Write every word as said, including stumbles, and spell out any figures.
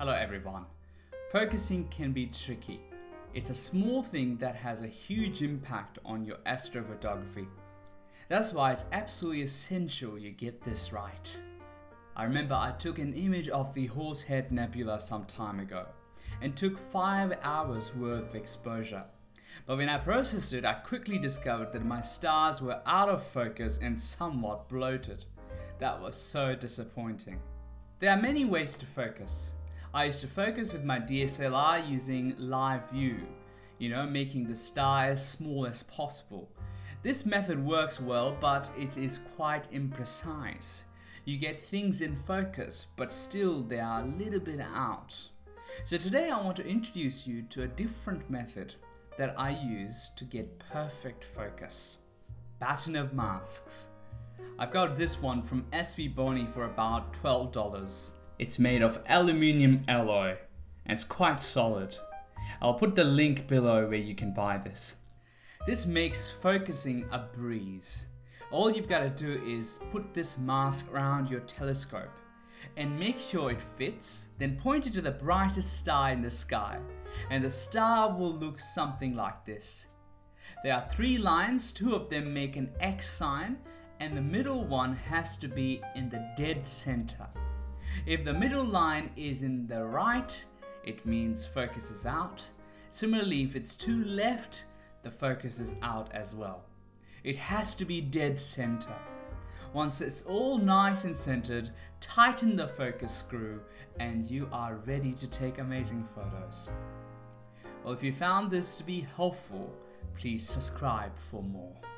Hello everyone. Focusing can be tricky. It's a small thing that has a huge impact on your astrophotography. That's why it's absolutely essential you get this right. I remember I took an image of the Horsehead Nebula some time ago and took five hours worth of exposure. But when I processed it, I quickly discovered that my stars were out of focus and somewhat bloated. That was so disappointing. There are many ways to focus. I used to focus with my D S L R using live view, you know, making the star as small as possible. This method works well, but it is quite imprecise. You get things in focus, but still they are a little bit out. So today I want to introduce you to a different method that I use to get perfect focus. Bahitinov masks. I've got this one from SvBony for about twelve dollars. It's made of aluminium alloy and it's quite solid. I'll put the link below where you can buy this. This makes focusing a breeze. All you've got to do is put this mask around your telescope and make sure it fits, then point it to the brightest star in the sky and the star will look something like this. There are three lines, two of them make an X sign and the middle one has to be in the dead center. If the middle line is in the right, it means focus is out. Similarly, if it's to left, the focus is out as well. It has to be dead center. Once it's all nice and centered, tighten the focus screw and you are ready to take amazing photos. Well, if you found this to be helpful, please subscribe for more.